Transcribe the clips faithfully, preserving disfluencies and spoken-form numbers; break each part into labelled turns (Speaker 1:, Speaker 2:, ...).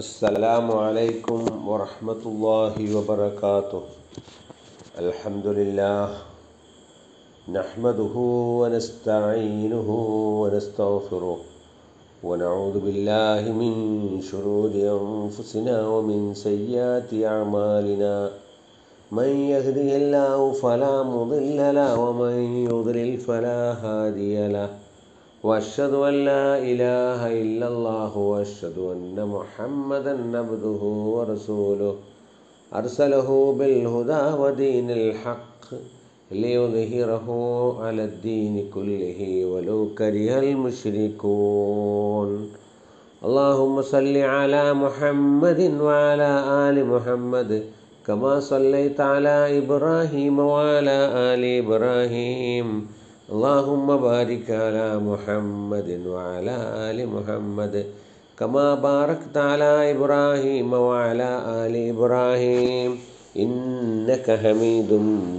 Speaker 1: السلام عليكم ورحمة الله وبركاته. الحمد لله نحمده ونستعينه ونستغفره ونعوذ بالله من شرور أنفسنا ومن سيئات أعمالنا. من يهده الله فلا مضل له ومن يضلل فلا هادي له. وأشهد أن لا إله إلا الله وأشهد أن محمدا عبده ورسوله أرسله بالهدى ودين الحق ليظهره على الدين كله ولو كره المشركون. اللهم صل على محمد وعلى آل محمد كما صليت على إبراهيم وعلى آل إبراهيم. اللهم بارك على محمد وعلى آل محمد كما باركت على إبراهيم وعلى آل إبراهيم إنك حميد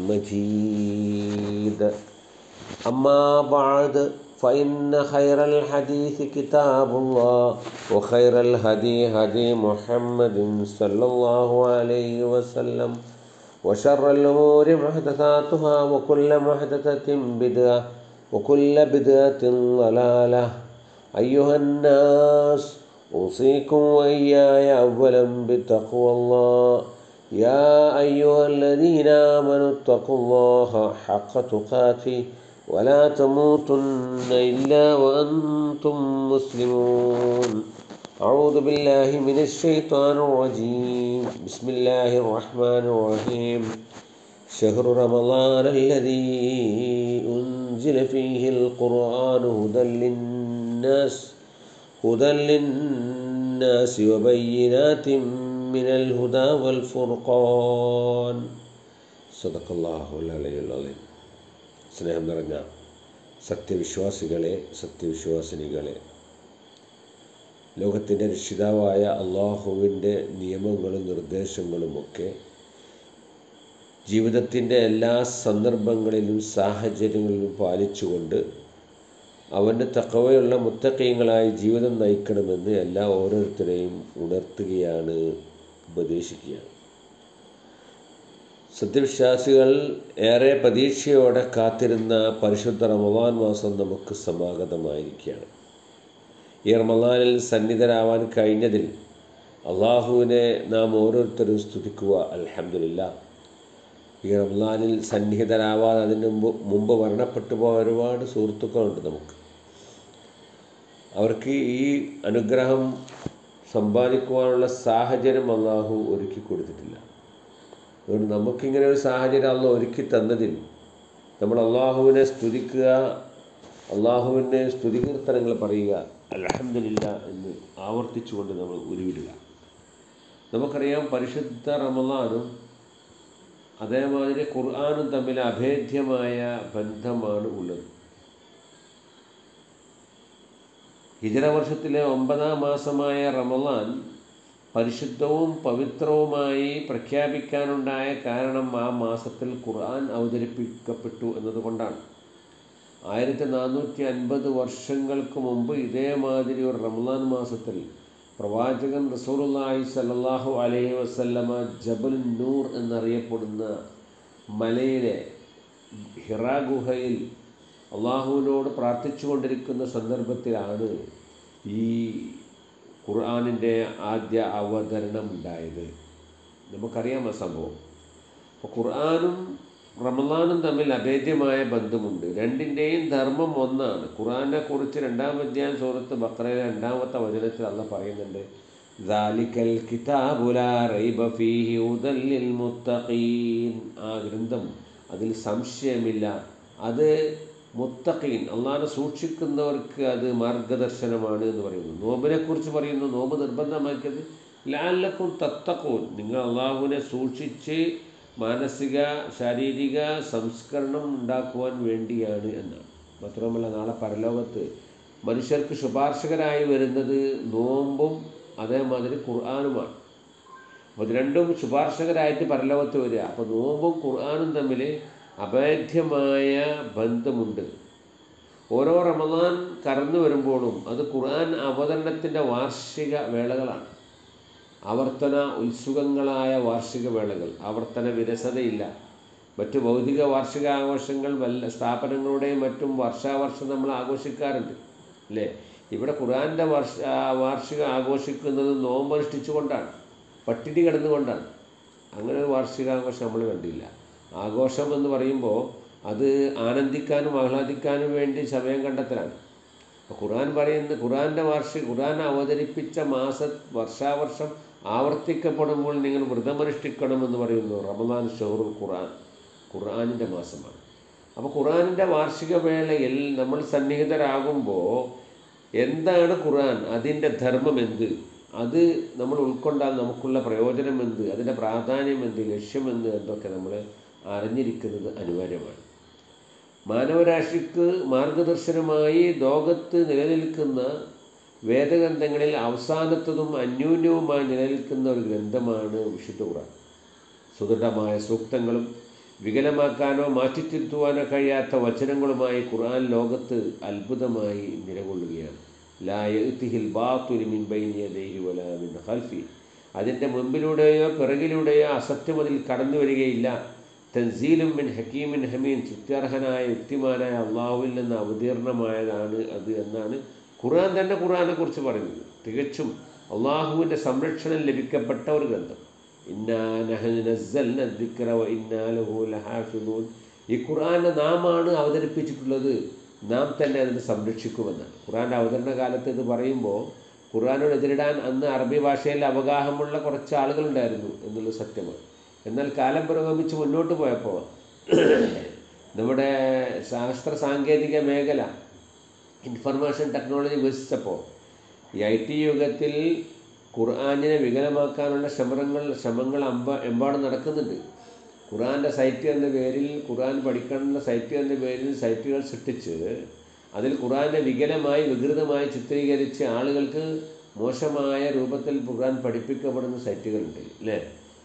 Speaker 1: مجيد. أما بعد فإن خير الحديث كتاب الله وخير الهدي هدي محمد صلى الله عليه وسلم وشر الأمور محدثاتها وكل محدثة بدعة وكل بدعة ضلالة. أيها الناس أوصيكم وإياي أولا بتقوى الله. يا أيها الذين آمنوا اتقوا الله حق تقاته ولا تموتن إلا وأنتم مسلمون. أعوذ بالله من الشيطان الرجيم. بسم الله الرحمن الرحيم. شهر رمضان الذي أنزل فيه القرآن هدى للناس هدى للناس وبينات من الهدى والفرقان. صدق الله العلي العظيم. സ്നേഹം നിറഞ്ഞ സത്യവിശ്വാസികളെ, സത്യവിശ്വാസിനികളെ, ലോകത്തിൻ്റെ രക്ഷിതാവായ അള്ളാഹുവിൻ്റെ നിയമങ്ങളും നിർദ്ദേശങ്ങളുമൊക്കെ ജീവിതത്തിൻ്റെ എല്ലാ സന്ദർഭങ്ങളിലും സാഹചര്യങ്ങളിലും പാലിച്ചുകൊണ്ട് അവൻ്റെ തഖ്വയുള്ള മുത്തഖീങ്ങളായി ജീവിതം നയിക്കണമെന്ന് എല്ലാ ഓരോരുത്തരെയും ഉണർത്തുകയാണ്, ഉപദേശിക്കുകയാണ്. സത്യവിശ്വാസികൾ ഏറെ പ്രതീക്ഷയോടെ കാത്തിരുന്ന പരിശുദ്ധ റമദാൻ മാസം നമുക്ക് സമാഗതമായിരിക്കുകയാണ്. ഈ റമദാനിൽ സന്നിധരാവാൻ കഴിഞ്ഞതിൽ അള്ളാഹുവിനെ നാം ഓരോരുത്തരും സ്തുതിക്കുക. അൽഹംദുലില്ലാഹ്. ഈ റമദാനിൽ സന്നിഹിതരാവാൻ അതിന് മുമ്പ് മുമ്പ് മരണപ്പെട്ടു പോയ ഒരുപാട് സുഹൃത്തുക്കളുണ്ട് നമുക്ക്. അവർക്ക് ഈ അനുഗ്രഹം സമ്പാദിക്കുവാനുള്ള സാഹചര്യം അള്ളാഹു ഒരുക്കി കൊടുത്തിട്ടില്ല. അതുകൊണ്ട് നമുക്കിങ്ങനെ ഒരു സാഹചര്യം അള്ളാഹു ഒരുക്കി തന്നതിൽ നമ്മൾ അള്ളാഹുവിനെ സ്തുതിക്കുക, അള്ളാഹുവിൻ്റെ സ്തുതികീർത്തനങ്ങൾ പറയുക, അൽഹംദുലില്ലാഹ് എന്ന് ആവർത്തിച്ചുകൊണ്ട് നമ്മൾ ഉരുവിടുക. നമുക്കറിയാം, പരിശുദ്ധ റമദാനും അതേമാതിരി ഖുർആനും തമ്മിൽ അഭേദ്യമായ ബന്ധമാണ് ഉള്ളത്. ഹിജ്റ വർഷത്തിലെ ഒമ്പതാം മാസമായ റമദാൻ പരിശുദ്ധവും പവിത്രവുമായി പ്രഖ്യാപിക്കാനുണ്ടായ കാരണം ആ മാസത്തിൽ ഖുർആൻ അവതരിപ്പിക്കപ്പെട്ടു എന്നതുകൊണ്ടാണ്. ആയിരത്തി നാനൂറ്റി അൻപത് വർഷങ്ങൾക്ക് മുമ്പ് ഇതേമാതിരി ഒരു റമദാൻ മാസത്തിൽ പ്രവാചകൻ റസൂലുള്ളാഹി സ്വല്ലല്ലാഹു അലൈഹി വസല്ലമ ജബൽ നൂർ എന്നറിയപ്പെടുന്ന മലയിലെ ഹിറാ ഗുഹയിൽ അള്ളാഹുവിനോട് പ്രാർത്ഥിച്ചു കൊണ്ടിരിക്കുന്ന സന്ദർഭത്തിലാണ് ഈ ഖുർആനിൻ്റെ ആദ്യ അവതരണം ഉണ്ടായത്. നമുക്കറിയാം ആ സംഭവം. അപ്പോൾ ഖുർആനും റമദാനും തമ്മിൽ അഭേദ്യമായ ബന്ധമുണ്ട്. രണ്ടിൻ്റെയും ധർമ്മം ഒന്നാണ്. ഖുർആനെ കുറിച്ച് രണ്ടാം അധ്യായം സൂറത്ത് ബഖറയിലെ രണ്ടാമത്തെ വചനത്തിൽ അള്ളാഹ് പറയുന്നുണ്ട്, ദാലിക്കൽ കിതാബു ലാ റൈബ ഫീഹി ഹുദൽ ലിൽ മുത്തഖീൻ. ആ ഗ്രന്ഥം, അതിൽ സംശയമില്ല, അത് മുത്തഖീൻ, അള്ളാഹനെ സൂക്ഷിക്കുന്നവർക്ക് അത് മാർഗദർശനമാണ് എന്ന് പറയുന്നു. നോമ്പിനെ കുറിച്ച് പറയുന്നു, നോമ്പ് നിർബന്ധമാക്കിയത് ലഅല്ലക്കും തത്തഖൂൻ, നിങ്ങൾ അള്ളാഹുവിനെ സൂക്ഷിച്ച് മാനസിക ശാരീരിക സംസ്കരണം ഉണ്ടാക്കുവാൻ വേണ്ടിയാണ് എന്നാണ്. മാത്രമല്ല, നാളെ പരലോകത്ത് മനുഷ്യർക്ക് ശുപാർശകരായി വരുന്നത് നോമ്പും അതേമാതിരി ഖുർആനുമാണ്. അപ്പോൾ ഇത് രണ്ടും ശുപാർശകരായിട്ട് പരലോകത്ത് വരിക. അപ്പോൾ നോമ്പും ഖുർആനും തമ്മിൽ അഭേദ്യമായ ബന്ധമുണ്ട്. ഓരോ റമദാൻ കടന്നു വരുമ്പോഴും അത് ഖുർആൻ അവതരണത്തിൻ്റെ വാർഷിക വേളകളാണ്. ആവർത്തന ഉത്സുകങ്ങളായ വാർഷിക വേളകൾ, ആവർത്തന വിരസതയില്ല. മറ്റു ഭൗതിക വാർഷിക ആഘോഷങ്ങൾ വല്ല സ്ഥാപനങ്ങളുടെയും മറ്റും വർഷാവർഷം നമ്മൾ ആഘോഷിക്കാറുണ്ട് അല്ലേ? ഇവിടെ ഖുർആൻ്റെ വർഷ വാർഷിക ആഘോഷിക്കുന്നത് നോമ്പനുഷ്ഠിച്ചുകൊണ്ടാണ്, പട്ടിണി കിടന്നുകൊണ്ടാണ്. അങ്ങനെ ഒരു വാർഷികാഘോഷം നമ്മൾ കണ്ടില്ല. ആഘോഷം എന്ന് പറയുമ്പോൾ അത് ആനന്ദിക്കാനും ആഹ്ലാദിക്കാനും വേണ്ടി സമയം കണ്ടെത്തലാണ്. അപ്പോൾ ഖുർആൻ പറയുന്ന ഖുർആൻ്റെ വാർഷിക ഖുർആൻ അവതരിപ്പിച്ച മാസ വർഷാവർഷം ആവർത്തിക്കപ്പെടുമ്പോൾ നിങ്ങൾ വ്രതമനുഷ്ഠിക്കണമെന്ന് പറയുന്നു. റമദാൻ ഷഹറുൽ ഖുർആൻ, ഖുർആനിൻ്റെ മാസമാണ്. അപ്പോൾ ഖുർആനിൻ്റെ വാർഷിക വേളയിൽ നമ്മൾ സന്നിഹിതരാകുമ്പോൾ എന്താണ് ഖുർആൻ, അതിൻ്റെ ധർമ്മം എന്ത്, അത് നമ്മൾ ഉൾക്കൊണ്ടാൽ നമുക്കുള്ള പ്രയോജനം എന്ത്, അതിൻ്റെ പ്രാധാന്യം എന്ത്, ലക്ഷ്യമെന്ത് എന്നൊക്കെ നമ്മൾ അറിഞ്ഞിരിക്കുന്നത് അനിവാര്യമാണ്. മാനവരാശിക്ക് മാർഗദർശനമായി ലോകത്ത് നിലനിൽക്കുന്ന വേദഗ്രന്ഥങ്ങളിൽ അവസാനത്തതും അന്യൂന്യവുമായി നിലനിൽക്കുന്ന ഒരു ഗ്രന്ഥമാണ് വിശുദ്ധ ഖുർആൻ. സുദൃഢമായ സൂക്തങ്ങളും വികലമാക്കാനോ മാറ്റിത്തിരുത്തുവാനോ കഴിയാത്ത വചനങ്ങളുമായി ഖുർആൻ ലോകത്ത് അത്ഭുതമായി നിലകൊള്ളുകയാണ്. ലാ യഅ്തിഹിൽ ബാത്തിലു മിൻ ബൈനി യദൈഹി വലാ മിൻ ഖൽഫി, അതിൻ്റെ മുമ്പിലൂടെയോ പിറകിലൂടെയോ അസത്യം അതിൽ കടന്നു വരികയില്ല. തൻസീലും മിൻ ഹക്കീമിൻ ഹമീൻ, സ്തുത്യർഹനായ യുക്തിമാനായ അള്ളാഹുവിൽ നിന്ന് അവതീർണമായതാണ് അത് എന്നാണ് ഖുർആൻ തന്നെ ഖുർആനെ കുറിച്ച് പറയുന്നത്. തികച്ചും അള്ളാഹുവിൻ്റെ സംരക്ഷണം ലഭിക്കപ്പെട്ട ഒരു ഗ്രന്ഥം. ഇന്നാ നഹ്നു നസ്സൽന ദിക്റ വ ഇന്നാ ലഹു ലഹാഫിളൂൻ, ഈ ഖുർആനെ നാമാണ് അവതരിപ്പിച്ചിട്ടുള്ളത്, നാം തന്നെ അതിനെ സംരക്ഷിക്കുമെന്നാണ്. ഖുർആൻ്റെ അവതരണ കാലത്ത് ഇത് പറയുമ്പോൾ ഖുർആനോട് എതിരിടാൻ അന്ന് അറബി ഭാഷയിൽ അവഗാഹമുള്ള കുറച്ച് ആളുകളുണ്ടായിരുന്നു എന്നുള്ളത് സത്യമാണ്. എന്നാൽ കാലം പുരോഗമിച്ച് മുന്നോട്ട് പോയപ്പോൾ നമ്മുടെ ശാസ്ത്ര സാങ്കേതിക മേഖല, ഇൻഫർമേഷൻ ടെക്നോളജി വികസിച്ചപ്പോൾ ഈ ഐ ടി യുഗത്തിൽ ഖുർആനിനെ വികലമാക്കാനുള്ള ശ്രമങ്ങൾ ശ്രമങ്ങൾ അമ്പ എമ്പാടും നടക്കുന്നുണ്ട്. ഖുർആൻ്റെ സൈറ്റ് എന്ന പേരിൽ, ഖുർആൻ പഠിക്കാനുള്ള സൈറ്റ് എന്ന പേരിൽ സൈറ്റുകൾ സൃഷ്ടിച്ച് അതിൽ ഖുർആനെ വികലമായി വികൃതമായി ചിത്രീകരിച്ച് ആളുകൾക്ക് മോശമായ രൂപത്തിൽ ഖുർആൻ പഠിപ്പിക്കപ്പെടുന്ന സൈറ്റുകളുണ്ട് അല്ലേ?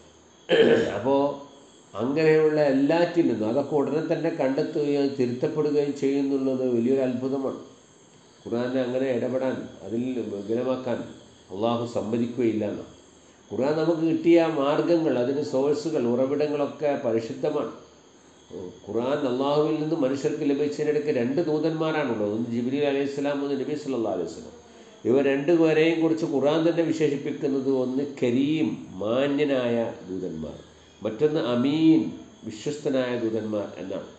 Speaker 1: അപ്പോൾ അങ്ങനെയുള്ള എല്ലാറ്റിൽ നിന്നും അതൊക്കെ ഉടനെ തന്നെ കണ്ടെത്തുകയും തിരുത്തപ്പെടുകയും ചെയ്യുന്നുള്ളത് വലിയൊരു അത്ഭുതമാണ്. ഖുർആനെ അങ്ങനെ ഇടപെടാൻ, അതിൽ വികലമാക്കാൻ അള്ളാഹു സമ്മതിക്കുകയില്ല എന്നാണ്. ഖുർആൻ നമുക്ക് കിട്ടിയ മാർഗങ്ങൾ, അതിന് സോഴ്സുകൾ, ഉറവിടങ്ങളൊക്കെ പരിശുദ്ധമാണ്. ഖുർആൻ അള്ളാഹുവിൽ നിന്ന് മനുഷ്യർക്ക് ലഭിച്ചതിനിടയ്ക്ക് രണ്ട് ദൂതന്മാരാണുള്ളത്. ഒന്ന് ജിബ്രീൽ അലൈഹി സ്വലാം, ഒന്ന് നബി സല്ലല്ലാഹു അലൈഹി വസല്ലം. ഇവർ രണ്ടുപേരെയും കുറിച്ച് ഖുർആൻ തന്നെ വിശേഷിപ്പിക്കുന്നത് ഒന്ന് കരീം, മാന്യനായ ദൂതന്മാർ, മറ്റൊന്ന് അമീൻ, വിശ്വസ്തനായ ദൂതന്മാർ എന്നാണ്.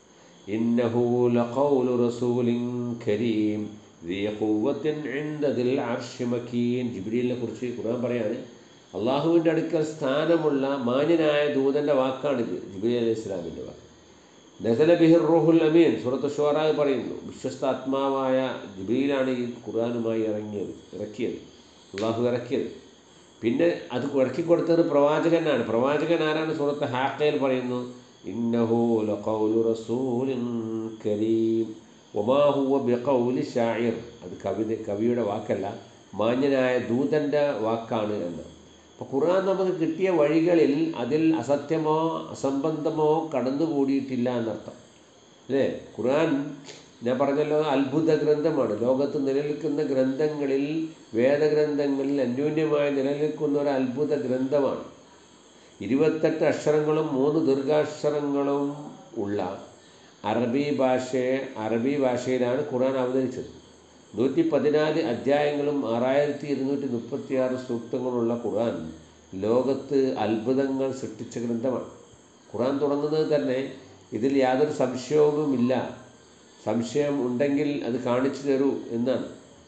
Speaker 1: ഇന്നഹു ലഖൗലു റസൂലിൻ കരീം ദീ ഖുവ്വത്തിൻ ഇൻദ ദിൽ അർശി മക്കീൻ. ജിബ്രീലിനെ കുറിച്ച് ഖുർആൻ പറയാണ്, അള്ളാഹുവിൻ്റെ അടുക്കൽ സ്ഥാനമുള്ള മാന്യനായ ദൂതൻ്റെ വാക്കാണിത്, ജിബ്രീൽ അലൈഹി ഇസ്ലാമിൻ്റെ വാക്ക്. നസല ബിഹിർ റൂഹുൽ അമീൻ, സൂറത്ത് ശുഅറാ പറയുന്നു, വിശ്വസ്ത ആത്മാവായ ജിബ്രീലാണ് ഈ ഖുർആനുമായി ഇറങ്ങിയത് ഇറക്കിയത് അള്ളാഹു ഇറക്കിയത്. പിന്നെ അത് ഇറക്കിക്കൊടുത്തത് പ്രവാചകനാണ്. പ്രവാചകൻ ആരാണ്? സൂറത്ത് ഹാഖയിൽ പറയുന്നു, ഇന്നഹു ലഖൗലു റസൂലിൻ കരീം വമാ ഹുവ ബിഖൗലി ശാഇർ. അത് കവി കവിയുടെ വാക്കല്ല, മാന്യനായ ദൂതൻ്റെ വാക്കാണ് എന്ന്. അപ്പോൾ ഖുർആൻ നമുക്ക് കിട്ടിയ വഴികളിൽ അതിൽ അസത്യമോ അസംബന്ധമോ കടന്നുകൂടിയിട്ടില്ല എന്നർത്ഥം അല്ലേ? ഖുർആൻ ഞാൻ പറഞ്ഞല്ലോ അത്ഭുത ഗ്രന്ഥമാണ്. ലോകത്ത് നിലനിൽക്കുന്ന ഗ്രന്ഥങ്ങളിൽ, വേദഗ്രന്ഥങ്ങളിൽ അന്യോന്യമായി നിലനിൽക്കുന്ന ഒരു അത്ഭുത ഗ്രന്ഥമാണ്. ഇരുപത്തെട്ട് അക്ഷരങ്ങളും മൂന്ന് ദീർഘാക്ഷരങ്ങളും ഉള്ള അറബി ഭാഷയെ അറബി ഭാഷയിലാണ് ഖുർആൻ അവതരിച്ചത്. നൂറ്റി പതിനാല് അധ്യായങ്ങളും ആറായിരത്തി ഇരുന്നൂറ്റി മുപ്പത്തി ആറ് സൂക്തങ്ങളുള്ള ഖുർആൻ ലോകത്ത് അത്ഭുതങ്ങൾ സൃഷ്ടിച്ച ഗ്രന്ഥമാണ്. ഖുർആൻ തുടങ്ങുന്നത് തന്നെ ഇതിൽ യാതൊരു സംശയവുമില്ല, സംശയം ഉണ്ടെങ്കിൽ അത് കാണിച്ചു തരൂ എന്നാണ്.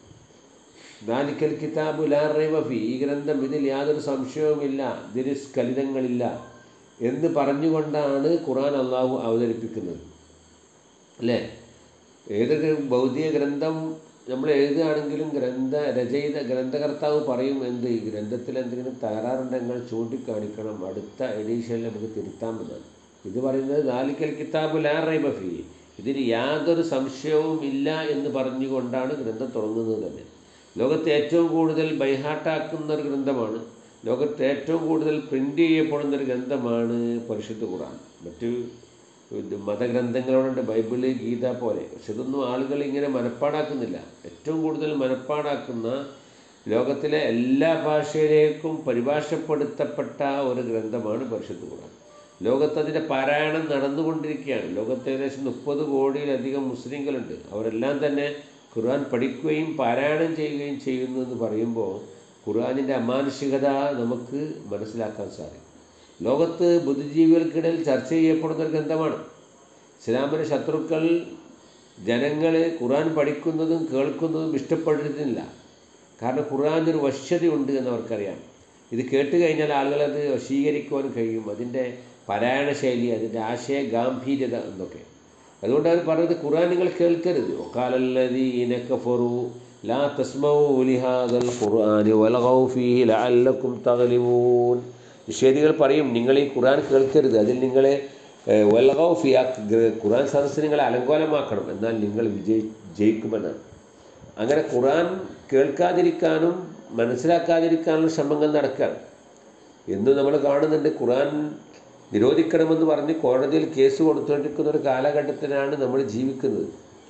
Speaker 1: ദാലിക്കൽ കിതാബു ലാ റൈബ ഫീ, ഈ ഗ്രന്ഥം ഇതിൽ യാതൊരു സംശയവുമില്ല, ഇതിന് സ്ഖലിതങ്ങളില്ല എന്ന് പറഞ്ഞുകൊണ്ടാണ് ഖുർആൻ അള്ളാഹു അവതരിപ്പിക്കുന്നത് അല്ലേ? ഏതൊരു ഭൗതിക ഗ്രന്ഥം നമ്മൾ എഴുതുകയാണെങ്കിലും ഗ്രന്ഥ രചയിത ഗ്രന്ഥകർത്താവ് പറയും എന്ത്, ഈ ഗ്രന്ഥത്തിൽ എന്തെങ്കിലും തകരാറുണ്ടെങ്കിൽ ചൂണ്ടിക്കാണിക്കണം, അടുത്ത എഡീഷനിൽ നമുക്ക് തിരുത്താമെന്നാണ്. ഇത് പറയുന്നത് ദാലിക്കൽ കിതാബു ലാ റൈബ ഫീ, ഇതിന് യാതൊരു സംശയവും ഇല്ല എന്ന് പറഞ്ഞുകൊണ്ടാണ് ഗ്രന്ഥം തുടങ്ങുന്നത് തന്നെ. ലോകത്തെ ഏറ്റവും കൂടുതൽ ബൈഹാട്ടാക്കുന്ന ഒരു ഗ്രന്ഥമാണ്, ലോകത്തെ ഏറ്റവും കൂടുതൽ പ്രിൻ്റ് ചെയ്യപ്പെടുന്നൊരു ഗ്രന്ഥമാണ് പരിശുദ്ധ ഖുർആൻ. മറ്റു മതഗ്രന്ഥങ്ങളുണ്ട്, ബൈബിള്, ഗീത പോലെ. പക്ഷെ ഇതൊന്നും ആളുകൾ ഇങ്ങനെ മനപ്പാടാക്കുന്നില്ല. ഏറ്റവും കൂടുതൽ മനപ്പാടാക്കുന്ന ലോകത്തിലെ എല്ലാ ഭാഷയിലേക്കും പരിഭാഷപ്പെടുത്തപ്പെട്ട ഒരു ഗ്രന്ഥമാണ് പരിശുദ്ധ ഖുർആൻ. ലോകത്തതിൻ്റെ പാരായണം നടന്നുകൊണ്ടിരിക്കുകയാണ്. ലോകത്ത് ഏകദേശം മുപ്പത് കോടിയിലധികം മുസ്ലിങ്ങളുണ്ട്. അവരെല്ലാം തന്നെ ഖുർആൻ പഠിക്കുകയും പാരായണം ചെയ്യുകയും ചെയ്യുന്നു എന്ന് പറയുമ്പോൾ ഖുർആനിൻ്റെ അമാനുഷികത നമുക്ക് മനസ്സിലാക്കാൻ സാധിക്കും. ലോകത്ത് ബുദ്ധിജീവികൾക്കിടയിൽ ചർച്ച ചെയ്യപ്പെടുന്ന ഒരു ഗ്രന്ഥമാണ്. ഇസ്ലാമിൻ്റെ ശത്രുക്കൾ ജനങ്ങൾ ഖുർആൻ പഠിക്കുന്നതും കേൾക്കുന്നതും ഇഷ്ടപ്പെടുന്നില്ല. കാരണം ഖുർആൻ ഒരു വശ്യതയുണ്ട് എന്നവർക്കറിയാം. ഇത് കേട്ട് കഴിഞ്ഞാൽ ആളുകളത് വശീകരിക്കുവാൻ കഴിയും. അതിൻ്റെ പാരായണ ശൈലി, അതിൻ്റെ ആശയ ഗാംഭീര്യത എന്നൊക്കെ. അതുകൊണ്ട് അവർ പറഞ്ഞത് ഖുർആൻ നിങ്ങൾ കേൾക്കരുത്. വഖാലല്ലദീന കഫറൂ ലാ തസ്മഊ ലിഹാദൽ ഖുർആനി വൽഗൗ ഫീഹി ലഅല്ലക്കും തഗ്ലിബൂൻ. നിഷേധികൾ പറയും, നിങ്ങൾ ഈ ഖുർആൻ കേൾക്കരുത്, അതിൽ നിങ്ങളെ വൽഗൗ ഫിയ ഖുർആൻ സദസ്സ് നിങ്ങളെ അലങ്കോലമാക്കണം, എന്നാൽ നിങ്ങൾ വിജയി ജയിക്കുമെന്നാണ്. അങ്ങനെ ഖുർആൻ കേൾക്കാതിരിക്കാനും മനസ്സിലാക്കാതിരിക്കാനുള്ള ശ്രമങ്ങൾ നടക്കുകയാണ് എന്ന് നമ്മൾ കാണുന്നുണ്ട്. ഖുർആൻ നിരോധിക്കണമെന്ന് പറഞ്ഞ് കോടതിയിൽ കേസ് കൊടുത്തുകൊണ്ടിരിക്കുന്ന ഒരു കാലഘട്ടത്തിലാണ് നമ്മൾ ജീവിക്കുന്നത്.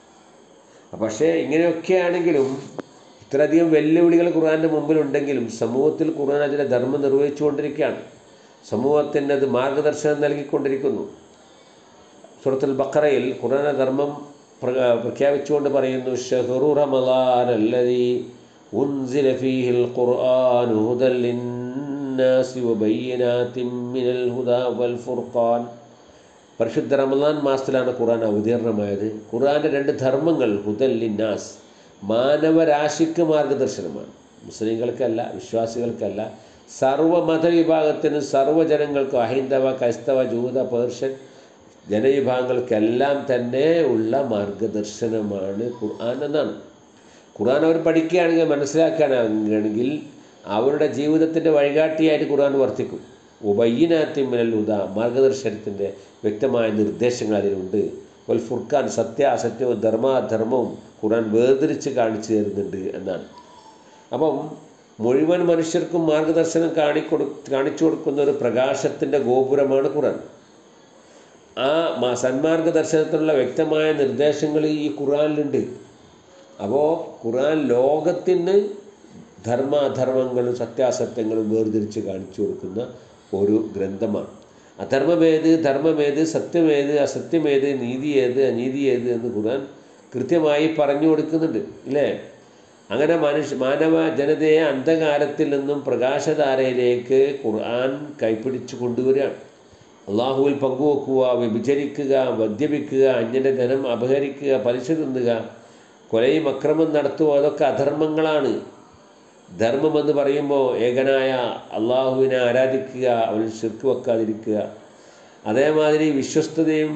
Speaker 1: പക്ഷേ ഇങ്ങനെയൊക്കെയാണെങ്കിലും ഇത്രയധികം വെല്ലുവിളികൾ ഖുർആൻ്റെ മുമ്പിലുണ്ടെങ്കിലും സമൂഹത്തിൽ ഖുർആൻ അതിൻ്റെ ധർമ്മം നിർവഹിച്ചുകൊണ്ടിരിക്കുകയാണ്. സമൂഹത്തിന് അത് മാർഗദർശനം നൽകിക്കൊണ്ടിരിക്കുന്നു. സൂറത്തുൽ ബഖറയിൽ ഖുർആൻ ധർമ്മം പ്രഖ്യാപിച്ചുകൊണ്ട് പറയുന്നു, ഷഹ്റു റമളാൻ അല്ലദീ ഉൻസില ഫീഹിൽ ഖുർആനു ഹുദൽ ലിന്നാസി വബയ്യിനാതിൻ മിനൽ ഹുദാ വൽ ഫുർഖാൻ. പരിശുദ്ധ റമളാൻ മാസത്തിലാണ് ഖുർആൻ അവതീർണമായത്. ഖുർആൻ്റെ രണ്ട് ധർമ്മങ്ങൾ ഹുദൽ ലിന്നാസ്, മാനവരാശിക്ക് മാർഗദർശനമാണ്. മുസ്ലിങ്ങൾക്കല്ല, വിശ്വാസികൾക്കല്ല, സർവ്വ മതവിഭാഗത്തിനും സർവ്വജനങ്ങൾക്കും, അഹൈന്ദവ, ക്രൈസ്തവ, ജൂത, പേർഷ്യൻ ജനവിഭാഗങ്ങൾക്കെല്ലാം തന്നെ ഉള്ള മാർഗദർശനമാണ് ഖുർആൻ എന്നാണ്. ഖുർആൻ അവർ പഠിക്കുകയാണെങ്കിൽ മനസ്സിലാക്കാനാണെങ്കിൽ അവരുടെ ജീവിതത്തിൻ്റെ വഴികാട്ടിയായിട്ട് ഖുർആൻ വർത്തിക്കും. ഉബയ്യിനാത്തിൻ മിനൽ ഹുദാ, മാർഗദർശനത്തിൻ്റെ വ്യക്തമായ നിർദ്ദേശങ്ങൾ അതിലുണ്ട്. വൽ ഫുർഖാൻ, സത്യ അസത്യവും ധർമാധർമ്മവും ഖുർആൻ വേർതിരിച്ച് കാണിച്ചു തരുന്നുണ്ട് എന്നാണ്. അപ്പം മുഴുവൻ മനുഷ്യർക്കും മാർഗദർശനം കാണിക്കൊടു കാണിച്ചു കൊടുക്കുന്ന ഒരു പ്രകാശത്തിൻ്റെ ഗോപുരമാണ് ഖുർആൻ. ആ സന്മാർഗ ദർശനത്തിലുള്ള വ്യക്തമായ നിർദ്ദേശങ്ങൾ ഈ ഖുർആനിലുണ്ട്. അപ്പോൾ ഖുർആൻ ലോകത്തിന് ധർമാധർമ്മങ്ങളും സത്യാസത്യങ്ങളും വേർതിരിച്ച് കാണിച്ചു കൊടുക്കുന്ന ഒരു ഗ്രന്ഥമാണ്. അധർമ്മമേത്, ധർമ്മമേത്, സത്യമേത്, അസത്യമേത്, നീതി ഏത്, അനീതി ഏത് എന്ന് ഖുർആൻ കൃത്യമായി പറഞ്ഞു കൊടുക്കുന്നുണ്ട്, ഇല്ലേ? അങ്ങനെ മനുഷ്യ മാനവ ജനതയെ അന്ധകാരത്തിൽ നിന്നും പ്രകാശധാരയിലേക്ക് ഖുർആൻ കൈപ്പിടിച്ചു കൊണ്ടുവരികയാണ്. അള്ളാഹുവിൽ പങ്കുവെക്കുക, വ്യഭിചരിക്കുക, മദ്യപിക്കുക, അന്യൻ്റെ ധനം അപഹരിക്കുക, പലിശ തിന്നുക, കൊലയും അക്രമം നടത്തുക, അതൊക്കെ അധർമ്മങ്ങളാണ്. ധർമ്മമെന്ന് പറയുമ്പോൾ ഏകനായ അള്ളാഹുവിനെ ആരാധിക്കുക, അവന് ശിർക്ക് വെക്കാതിരിക്കുക, അതേമാതിരി വിശ്വസ്തതയും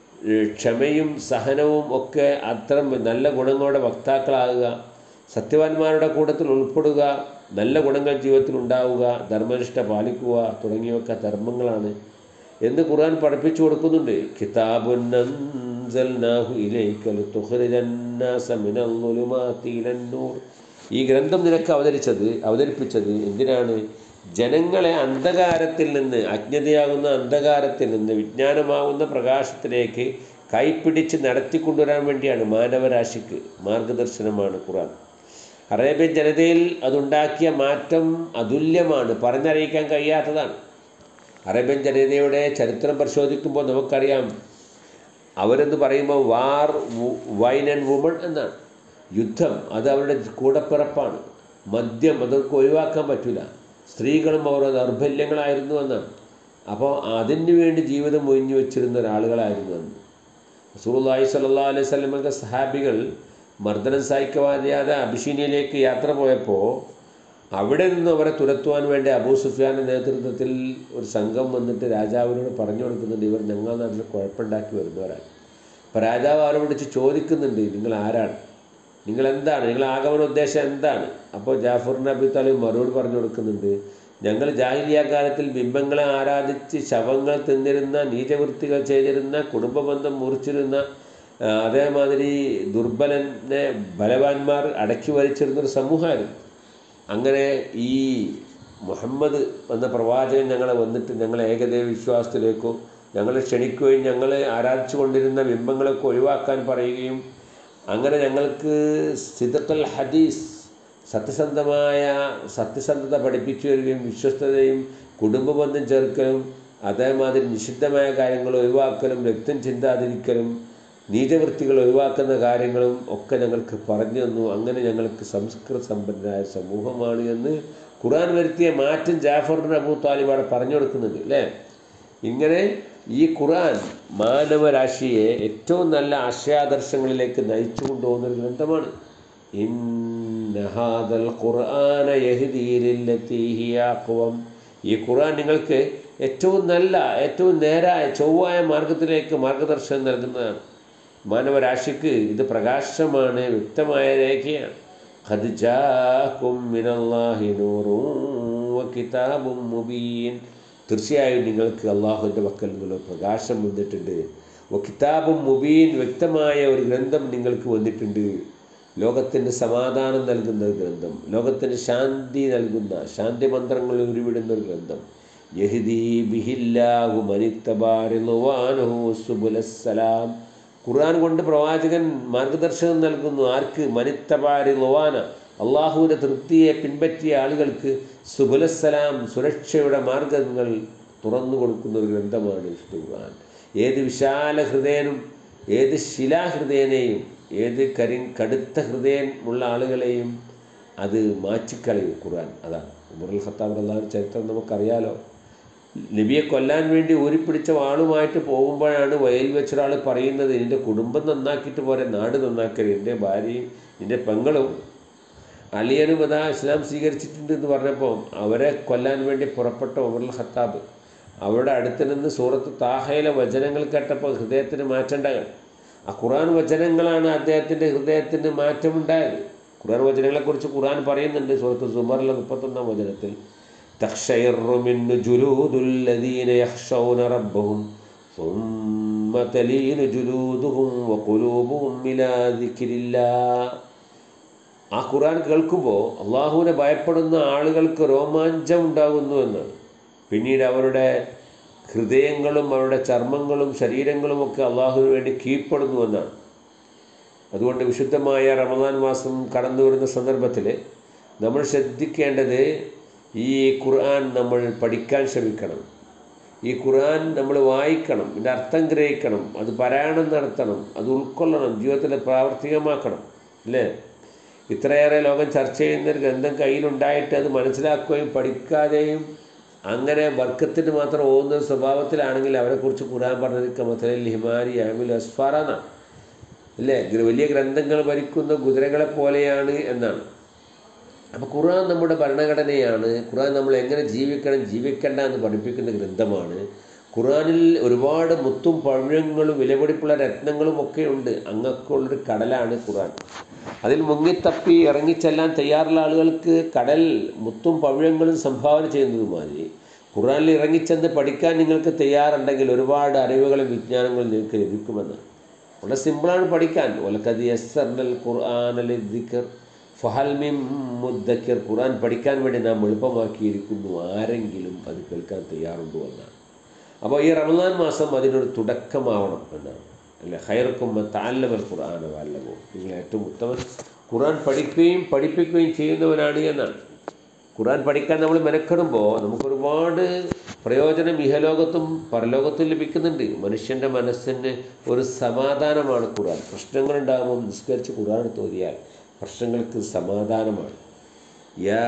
Speaker 1: ക്ഷമയും സഹനവും ഒക്കെ അത്തരം നല്ല ഗുണങ്ങളുടെ വക്താക്കളാകുക, സത്യവാന്മാരുടെ കൂട്ടത്തിൽ ഉൾപ്പെടുക, നല്ല ഗുണങ്ങൾ ജീവിതത്തിൽ ഉണ്ടാവുക, ധർമ്മനിഷ്ഠ പാലിക്കുക തുടങ്ങിയവയൊക്കെ ധർമ്മങ്ങളാണ് എന്ന് ഖുർആൻ പഠിപ്പിച്ചു കൊടുക്കുന്നുണ്ട്. കിതാബുൻ അൻസൽനാഹു ഇലൈക ലിതുഖ്രിജന്നാസ മിനൽ ളുലുമാതി ഇലൻ നൂർ. ഈ ഗ്രന്ഥം നിനക്ക് അവതരിച്ചത് അവതരിപ്പിച്ചത് എന്തിനാണ്? ജനങ്ങളെ അന്ധകാരത്തിൽ നിന്ന്, അജ്ഞതയാകുന്ന അന്ധകാരത്തിൽ നിന്ന് വിജ്ഞാനമാകുന്ന പ്രകാശത്തിലേക്ക് കൈപ്പിടിച്ച് നടത്തിക്കൊണ്ടുവരാൻ വേണ്ടിയാണ്. മാനവരാശിക്ക് മാർഗദർശനമാണ് ഖുർആൻ. അറേബ്യൻ ജനതയിൽ അതുണ്ടാക്കിയ മാറ്റം അതുല്യമാണ്, പറഞ്ഞറിയിക്കാൻ കഴിയാത്തതാണ്. അറേബ്യൻ ജനതയുടെ ചരിത്രം പരിശോധിക്കുമ്പോൾ നമുക്കറിയാം, അവരെന്ന് പറയുമ്പോൾ വാർ, വൈൻ ആൻഡ് വുമൺ എന്നാണ്. യുദ്ധം അത് അവരുടെ കൂടപ്പിറപ്പാണ്. മദ്യം അതൊക്കെ ഒഴിവാക്കാൻ പറ്റില്ല. സ്ത്രീകളും അവരുടെ ദൗർബല്യങ്ങളായിരുന്നു എന്നാണ്. അപ്പോൾ അതിന് വേണ്ടി ജീവിതം ഒഴിഞ്ഞു വെച്ചിരുന്ന ഒരാളുകളായിരുന്നു എന്ന്. റസൂലുള്ളാഹി സ്വല്ലല്ലാഹു അലൈഹി വസല്ലമയുടെ സഹാബികൾ മർദ്ദനം സഹിക്കാതെ അബിശീനിയയിലേക്ക് യാത്ര പോയപ്പോൾ അവിടെ നിന്ന് അവരെ തുരത്തുവാൻ വേണ്ടി അബൂ സുഫിയാൻ്റെ നേതൃത്വത്തിൽ ഒരു സംഘം വന്നിട്ട് രാജാവിനോട് പറഞ്ഞു കൊടുക്കുന്നുണ്ട്, ഇവർ ഞങ്ങളുടെ നാട്ടിൽ കുഴപ്പമുണ്ടാക്കി വരുന്നവരാണ്. അപ്പോൾ രാജാവ് അവരെ വിളിച്ച് ചോദിക്കുന്നുണ്ട്, നിങ്ങൾ ആരാണ്, നിങ്ങൾ എന്താണ്, നിങ്ങൾ ആഗമന ഉദ്ദേശം എന്താണ്? അപ്പോൾ ജാഫർ നബി താലിബ് മറുപടി പറഞ്ഞു കൊടുക്കുന്നുണ്ട്, ഞങ്ങൾ ജാഹിലിയ കാലത്തിൽ ബിംബങ്ങളെ ആരാധിച്ച് ശവങ്ങൾ തിന്നിരുന്ന, നീചവൃത്തികൾ ചെയ്തിരുന്ന, കുടുംബബന്ധം മുറിച്ചിരുന്ന, അതേമാതിരി ദുർബലനെ ബലവാന്മാർ അടക്കി വരിച്ചിരുന്നൊരു സമൂഹമായിരുന്നു. അങ്ങനെ ഈ മുഹമ്മദ് എന്ന പ്രവാചകൻ ഞങ്ങളെ വന്നിട്ട് ഞങ്ങളെ ഏകദൈവ വിശ്വാസത്തിലേക്കോ ഞങ്ങളെ ക്ഷണിക്കുകയും ഞങ്ങളെ ആരാധിച്ചു കൊണ്ടിരുന്ന ബിംബങ്ങളൊക്കെ ഒഴിവാക്കാൻ പറയുകയും അങ്ങനെ ഞങ്ങൾക്ക് സിദ്ഖുൽ ഹദീസ്, സത്യസന്ധമായ സത്യസന്ധത പഠിപ്പിച്ചു വരികയും വിശ്വസ്തതയും കുടുംബബന്ധം ചേർക്കലും അതേമാതിരി നിഷിദ്ധമായ കാര്യങ്ങൾ ഒഴിവാക്കലും രക്തം ചിന്താതിരിക്കലും നീചവൃത്തികൾ ഒഴിവാക്കുന്ന കാര്യങ്ങളും ഒക്കെ ഞങ്ങൾക്ക് പറഞ്ഞു തന്നു. അങ്ങനെ ഞങ്ങൾക്ക് സംസ്കൃത സമ്പന്നരായ സമൂഹമാണ് എന്ന് ഖുർആൻ വരുത്തിയ മാറ്റം ജാഫർ ബിൻ അബൂ താലിബ് അവിടെ പറഞ്ഞു കൊടുക്കുന്നുണ്ട് അല്ലേ. ഇങ്ങനെ ഈ ഖുർആൻ മാനവരാശിയെ ഏറ്റവും നല്ല ആശയാദർശങ്ങളിലേക്ക് നയിച്ചു കൊണ്ടുപോകുന്ന ഒരു ഗ്രന്ഥമാണ്. ഇന്ന ഹാദൽ ഖുർആന യഹ്ദീ ലില്ലതീ ഹിയ അഖ്വം. ഈ ഖുർആൻ നിങ്ങൾക്ക് ഏറ്റവും നല്ല ഏറ്റവും നേരായ ചൊവ്വായ മാർഗത്തിലേക്ക് മാർഗദർശനം നൽകുന്നതാണ്. മാനവരാശിക്ക് ഇത് പ്രകാശമാണ്, വ്യക്തമായ രേഖയാണ്. ഖദ് ജാഅകും മിനല്ലാഹി നൂറുൻ വകിതാബും മുബീൻ. തീർച്ചയായും നിങ്ങൾക്ക് അള്ളാഹുവിൻ്റെ പക്കൽ നിന്നുള്ള പ്രകാശം വന്നിട്ടുണ്ട്. വകിതാബും മുബീൻ, വ്യക്തമായ ഒരു ഗ്രന്ഥം നിങ്ങൾക്ക് വന്നിട്ടുണ്ട്. ലോകത്തിന് സമാധാനം നൽകുന്ന ഒരു ഗ്രന്ഥം, ലോകത്തിന് ശാന്തി നൽകുന്ന ശാന്തി മന്ത്രങ്ങൾ ഉരുവിടുന്ന ഒരു ഗ്രന്ഥം. യഹ്ദീ ബിഹില്ലാഹു മനിത്തബാ റിദ്വാനഹു സുബുലസ്സലാം. ഖുർആൻ കൊണ്ട് പ്രവാചകൻ മാർഗദർശനം നൽകുന്നു. ആർക്ക്? മനിത്തബാ റിദ്വാന, അള്ളാഹുവിൻ്റെ തൃപ്തിയെ പിൻപറ്റിയ ആളുകൾക്ക് സുബുലസ്സലാം, സുരക്ഷയുടെ മാർഗങ്ങൾ തുറന്നു കൊടുക്കുന്ന ഒരു ഗ്രന്ഥമാണ് വിശുദ്ധ ഖുർആൻ. ഏത് വിശാല ഹൃദയനും ഏത് ശിലാഹൃദയനെയും ഏത് കരി കടുത്ത ഹൃദയം ഉള്ള ആളുകളെയും അത് മാറ്റിക്കളയും ഖുർആൻ. അതാണ് ഉമറുൽ ഖത്താബ് റളിയല്ലാഹു ചരിത്രം നമുക്കറിയാലോ. നബിയെ കൊല്ലാൻ വേണ്ടി ഊരിപ്പിടിച്ച വാളുമായിട്ട് പോകുമ്പോഴാണ് വയലിൽ വെച്ചൊരാൾ പറയുന്നത്, നിൻ്റെ കുടുംബം നന്നാക്കിയിട്ട് പോരെ, നാട് നന്നാക്കരുത്. എൻ്റെ ഭാര്യയും നിൻ്റെ പെങ്ങളും അലിയനും അതാ ഇസ്ലാം സ്വീകരിച്ചിട്ടുണ്ട് എന്ന് പറഞ്ഞപ്പോൾ അവരെ കൊല്ലാൻ വേണ്ടി പുറപ്പെട്ട ഉമറുൽ ഖത്താബ് അവരുടെ അടുത്ത് നിന്ന് സൂറത്ത് താഹയിലെ വചനങ്ങൾ കേട്ടപ്പോൾ ഹൃദയത്തിന് മാറ്റമുണ്ടാകും. ആ ഖുർആൻ വചനങ്ങളാണ് അദ്ദേഹത്തിൻ്റെ ഹൃദയത്തിന് മാറ്റമുണ്ടായത്. ഖുർആൻ വചനങ്ങളെക്കുറിച്ച് ഖുർആൻ പറയുന്നുണ്ട് സൂറത്ത് സുമറിലെ മുപ്പത്തൊന്നാം വചനത്തിൽ, തഖ്ശയിറു മിന്നു ജുലൂദുൽ ലദീന യഖ്ശൗന റബ്ബഹും സുമ്മ തലീനു ജുലൂദുഹും വഖുലൂബുഹും ഇലാ ദിക്രില്ലാഹ്. ആ ഖുർആൻ കേൾക്കുമ്പോൾ അള്ളാഹുവിനെ ഭയപ്പെടുന്ന ആളുകൾക്ക് രോമാഞ്ചം ഉണ്ടാകുന്നു എന്നാണ്. പിന്നീട് അവരുടെ ഹൃദയങ്ങളും അവരുടെ ചർമ്മങ്ങളും ശരീരങ്ങളുമൊക്കെ അള്ളാഹുവിന് വേണ്ടി കീഴ്പ്പെടുന്നു എന്നാണ്. അതുകൊണ്ട് വിശുദ്ധമായ റമദാൻ മാസം കടന്നു വരുന്ന സന്ദർഭത്തിൽ നമ്മൾ ശ്രദ്ധിക്കേണ്ടത് ഈ ഖുർആൻ നമ്മൾ പഠിക്കാൻ ശ്രമിക്കണം. ഈ ഖുർആൻ നമ്മൾ വായിക്കണം, ഇതിൻ്റെ അർത്ഥം ഗ്രഹിക്കണം, അത് പാരായണം നടത്തണം, അത് ഉൾക്കൊള്ളണം, ജീവിതത്തിൽ പ്രാവർത്തികമാക്കണം അല്ലേ. ഇത്രയേറെ ലോകം ചർച്ച ചെയ്യുന്നൊരു ഗ്രന്ഥം കയ്യിലുണ്ടായിട്ട് അത് മനസ്സിലാക്കുകയും പഠിക്കാതെയും അങ്ങനെ വർക്കത്തിന് മാത്രം ഓതുന്ന സ്വഭാവത്തിലാണെങ്കിൽ അവരെക്കുറിച്ച് ഖുർആൻ പറഞ്ഞത് മസലൽ ഹിമാരി യഹ്മിലു അസ്ഫാറ എന്നാണ് അല്ലേ. വലിയ ഗ്രന്ഥങ്ങൾ ഭരിക്കുന്ന കുതിരകളെ പോലെയാണ് എന്നാണ്. അപ്പോൾ ഖുർആൻ നമ്മുടെ ഭരണഘടനയാണ്. ഖുർആൻ നമ്മൾ എങ്ങനെ ജീവിക്കണം ജീവിക്കേണ്ട എന്ന് പഠിപ്പിക്കുന്ന ഗ്രന്ഥമാണ്. ഖുർആനിൽ ഒരുപാട് മുത്തും പഴങ്ങളും വിലപിടിപ്പുള്ള രത്നങ്ങളും ഒക്കെ ഉണ്ട്. അങ്ങക്കുള്ളൊരു കടലാണ് ഖുർആൻ. അതിൽ മുങ്ങിത്തപ്പി ഇറങ്ങിച്ചെല്ലാൻ തയ്യാറുള്ള ആളുകൾക്ക് കടൽ മുത്തും പവിഴങ്ങളും സംഭാവന ചെയ്യുന്നതുമാതിരി ഖുർആനിൽ ഇറങ്ങിച്ചെന്ന് പഠിക്കാൻ നിങ്ങൾക്ക് തയ്യാറുണ്ടെങ്കിൽ ഒരുപാട് അറിവുകളും വിജ്ഞാനങ്ങളും നിങ്ങൾക്ക് ലഭിക്കുമെന്ന്. വളരെ സിമ്പിളാണ് പഠിക്കാൻ. വലഖദ് യസ്സർനൽ ഖുർആന ലിദ്ദിക്ർ ഫഹൽ മിൻ മുദ്ദക്കിർ. ഖുർആൻ പഠിക്കാൻ വേണ്ടി നാം എളുപ്പമാക്കിയിരിക്കുന്നു, ആരെങ്കിലും അത് കേൾക്കാൻ തയ്യാറുണ്ടോ എന്നാണ്. അപ്പോൾ ഈ റമദാൻ മാസം അതിനൊരു തുടക്കമാവണം എന്നാണ് അല്ലേ. ഖൈറുക്കും മൻ തഅല്ലമൽ ഖുർആന വഅല്ലമഹു. നിങ്ങൾ ഏറ്റവും ഉത്തമൻ ഖുർആൻ പഠിക്കുകയും പഠിപ്പിക്കുകയും ചെയ്യുന്നവനാണ് എന്നാണ്. ഖുർആൻ പഠിക്കാൻ നമ്മൾ മെനക്കെടുമ്പോൾ നമുക്കൊരുപാട് പ്രയോജനം ഇഹലോകത്തും പരലോകത്തും ലഭിക്കുന്നുണ്ട്. മനുഷ്യൻ്റെ മനസ്സിന് ഒരു സമാധാനമാണ് ഖുർആൻ. പ്രശ്നങ്ങളുണ്ടാകുമ്പോൾ നിസ്കരിച്ച് ഖുർആൻ തോന്നിയാൽ പ്രശ്നങ്ങൾക്ക് സമാധാനമാണ്. യാ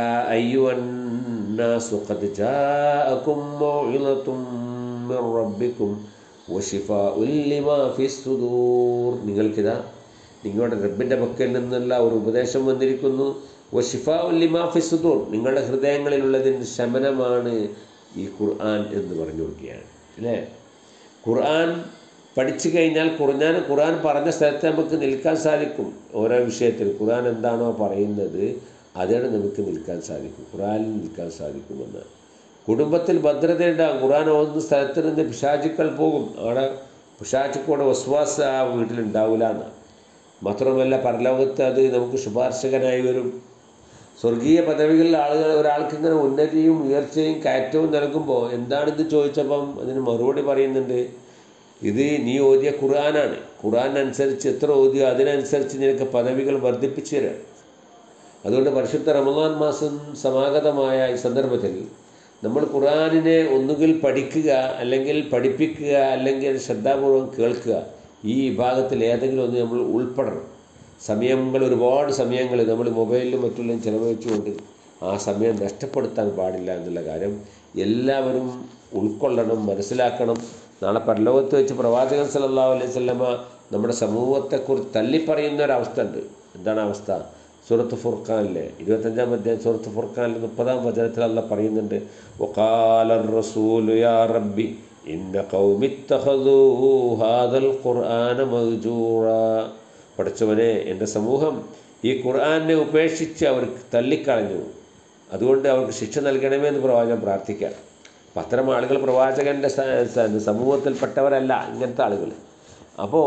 Speaker 1: അയ്യുഹന്നാസു ഖദ് ജാഅകും മൗഇളതും മിർ റബ്ബിക്കും വശിഫാഉൻ ലിമാ ഫിസ്സുദൂർ. നിങ്ങൾക്കിതാ നിങ്ങളുടെ റബ്ബിൻ്റെ പക്കൽ നിന്നുള്ള ഒരു ഉപദേശം വന്നിരിക്കുന്നു. വശിഫാഉൻ ലിമാ ഫിസ്സുദൂർ, നിങ്ങളുടെ ഹൃദയങ്ങളിലുള്ളതിന് ശമനമാണ് ഈ ഖുർആൻ എന്ന് പറഞ്ഞു കൊടുക്കുകയാണ് അല്ലേ. ഖുർആൻ പഠിച്ചു കഴിഞ്ഞാൽ ഖുർആൻ ഖുർആൻ പറഞ്ഞ സ്ഥലത്ത് നമുക്ക് നിൽക്കാൻ സാധിക്കും. ഓരോ വിഷയത്തിൽ ഖുർആൻ എന്താണോ പറയുന്നത് അതിന് നമുക്ക് നിൽക്കാൻ സാധിക്കും, ഖുർആനിൽ നിൽക്കാൻ സാധിക്കുമെന്ന്. കുടുംബത്തിൽ ഭദ്രതയുണ്ടാകും. ഖുർആൻ ഓതുന്ന സ്ഥലത്ത് നിന്ന് പിശാചുക്കൾ പോകും. അവിടെ പിശാചുക്കളുടെ വസ്വാസ ആ വീട്ടിലുണ്ടാവില്ല എന്ന്. മാത്രമല്ല പരലോകത്ത് അത് നമുക്ക് ശുപാർശകനായി വരും. സ്വർഗീയ പദവികളിൽ ആളുകൾ ഒരാൾക്ക് ഇങ്ങനെ ഉന്നതിയും ഉയർച്ചയും കയറ്റവും നൽകുമ്പോൾ എന്താണിത് ചോദിച്ചപ്പം അതിന് മറുപടി പറയുന്നുണ്ട്, ഇത് നീ ഓതിയ ഖുർആനാണ്. ഖുർആൻ അനുസരിച്ച് എത്ര ഓതിയോ അതിനനുസരിച്ച് നിനക്ക് പദവികൾ വർദ്ധിപ്പിച്ചു തരാം. അതുകൊണ്ട് പരിശുദ്ധ റമദാൻ മാസം സമാഗതമായ ഈ സന്ദർഭത്തിൽ നമ്മൾ ഖുർആനിനെ ഒന്നുകിൽ പഠിക്കുക, അല്ലെങ്കിൽ പഠിപ്പിക്കുക, അല്ലെങ്കിൽ ശ്രദ്ധാപൂർവം കേൾക്കുക. ഈ വിഭാഗത്തിൽ ഏതെങ്കിലും ഒന്ന് നമ്മൾ ഉൾപ്പെടണം. സമയങ്ങൾ ഒരുപാട് സമയങ്ങൾ നമ്മൾ മൊബൈലിലും മറ്റുള്ള ചിലവഴിച്ചുകൊണ്ട് ആ സമയം നഷ്ടപ്പെടുത്താൻ പാടില്ല എന്നുള്ള കാര്യം എല്ലാവരും ഉൾക്കൊള്ളണം, മനസ്സിലാക്കണം. നാളെ പരലോകത്ത് വെച്ച് പ്രവാചകൻ സല്ലല്ലാഹു അലൈഹി വസല്ലമ നമ്മുടെ സമൂഹത്തെക്കുറിച്ച് തള്ളിപ്പറയുന്ന ഒരവസ്ഥ ഉണ്ട്. എന്താണ് അവസ്ഥ? സൂറത്ത് ഫുർഖാനിലെ ഇരുപത്തഞ്ചാം അധ്യായം സൂറത്ത് ഫുർഖാനിലെ മുപ്പതാം വചനത്തിൽ അല്ലാഹ് പറയുന്നുണ്ട്, വഖാല റസൂലു യാ റബ്ബി ഇന്ന ഖൗമി ഇത്തഖദൂ ഹാദൽ ഖുർആന മഹ്ജൂറാ. പഠിച്ചവനെ, എൻ്റെ സമൂഹം ഈ ഖുർആനെ ഉപേക്ഷിച്ച് അവർ തള്ളിക്കളഞ്ഞു, അതുകൊണ്ട് അവർക്ക് ശിക്ഷ നൽകണമേ എന്ന് പ്രവാചകൻ പ്രാർത്ഥിക്കാം. അപ്പം അത്തരം ആളുകൾ പ്രവാചകൻ്റെ സമൂഹത്തിൽപ്പെട്ടവരല്ല, ഇങ്ങനത്തെ ആളുകൾ. അപ്പോൾ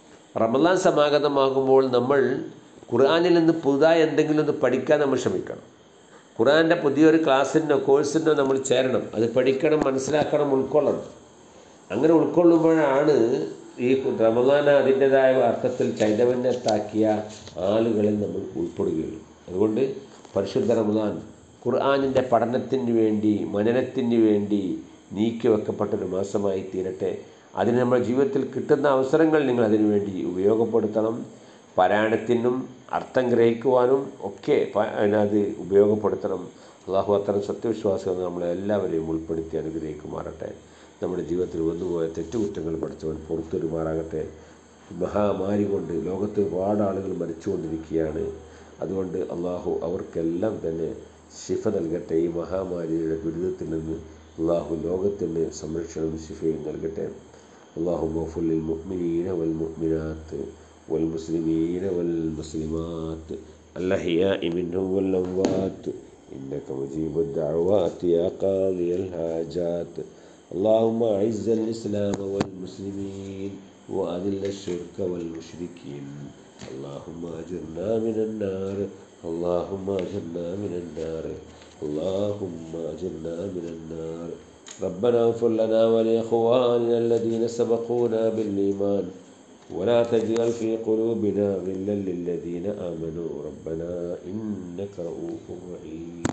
Speaker 1: റമദാൻ സമാഗതമാകുമ്പോൾ നമ്മൾ ഖുർആനിൽ നിന്ന് പുതുതായി എന്തെങ്കിലും ഒന്ന് പഠിക്കാൻ നമ്മൾ ശ്രമിക്കണം. ഖുർആൻ്റെ പുതിയൊരു ക്ലാസ്സിനോ കോഴ്സിനോ നമ്മൾ ചേരണം. അത് പഠിക്കണം, മനസ്സിലാക്കണം, ഉൾക്കൊള്ളണം. അങ്ങനെ ഉൾക്കൊള്ളുമ്പോഴാണ് ഈ റമദാൻ അതിൻ്റെതായ അർത്ഥത്തിൽ ചൈതന്യത്താക്കിയ ആളുകളിൽ നമ്മൾ ഉൾപ്പെടുകയുള്ളൂ. അതുകൊണ്ട് പരിശുദ്ധ റമദാൻ ഖുർആനിൻ്റെ പഠനത്തിന് വേണ്ടി, മനനത്തിന് വേണ്ടി നീക്കി വെക്കപ്പെട്ടൊരു മാസമായി തീരട്ടെ. അതിന് നമ്മുടെ ജീവിതത്തിൽ കിട്ടുന്ന അവസരങ്ങൾ നിങ്ങൾ അതിനു വേണ്ടി ഉപയോഗപ്പെടുത്തണം. പാരായണത്തിനും അർത്ഥം ഗ്രഹിക്കുവാനും ഒക്കെ അത് ഉപയോഗപ്പെടുത്തണം. അള്ളാഹു അത്തരം സത്യവിശ്വാസികൾ നമ്മളെല്ലാവരെയും ഉൾപ്പെടുത്തി അനുഗ്രഹിക്കുമാറട്ടെ. നമ്മുടെ ജീവിതത്തിൽ വന്നുപോയ തെറ്റുകുറ്റങ്ങൾ പഠിച്ചവൻ പുറത്തൊരുമാറാകട്ടെ. മഹാമാരി കൊണ്ട് ലോകത്ത് ഒരുപാട് ആളുകൾ മരിച്ചുകൊണ്ടിരിക്കുകയാണ്. അതുകൊണ്ട് അള്ളാഹു അവർക്കെല്ലാം തന്നെ ശിഫ നൽകട്ടെ. ഈ മഹാമാരിയുടെ ദുരിതത്തിൽ നിന്ന് അള്ളാഹു ലോകത്തിന് സംരക്ഷണം ശിഫയും നൽകട്ടെ. اللهم اغفر للمؤمنين والمؤمنات والمسلمين والمسلمات الأحياء منهم والأموات إنك مجيب الدعوات يا قاضي الحاجات. اللهم أعز الإسلام والمسلمين وأذل الشرك والمشركين. اللهم أجرنا من النار اللهم أجرنا من النار اللهم أجرنا من النار. ربنا اغفر لنا ولإخواننا الذين سبقونا بالإيمان ولا تجعل في قلوبنا غلا للذين آمنوا ربنا إنك رؤوف رحيم.